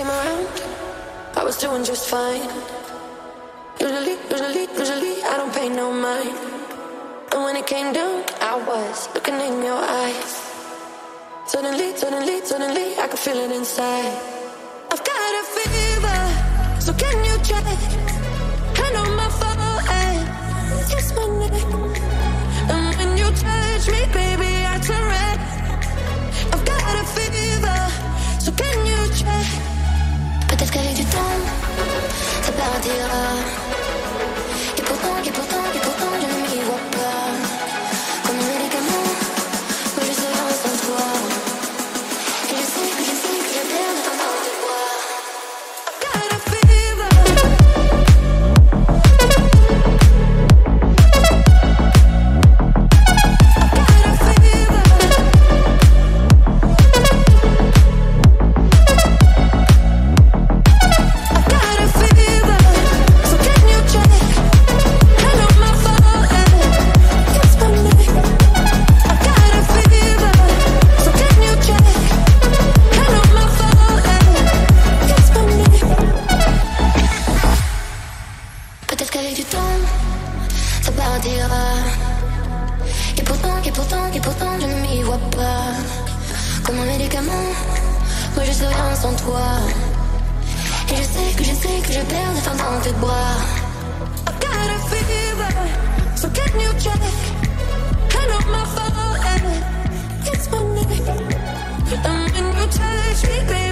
came around, I was doing just fine. Usually, I don't pay no mind. And when it came down, I was looking in your eyes. Suddenly, I could feel it inside. I've got a fever, so can you check? Hand on my forehead, kiss my neck. And when you touch me, baby, I turn red. I've got a fever, so can you check? Peut-être qu'avec du temps, ça partira. Et pourtant, je ne m'y vois pas. Comme un médicament, moi je serai sans toi. Et je sais que je perds le temps dans tes bras. I've got a fever. Et pourtant, je ne m'y vois pas. Comme un médicament, moi je serai rien sans toi. Et je sais que je perds le temps dans tes bras. I've got a fever, so can you check? Hand on my forehead, kiss my neck. And when you touch me, baby,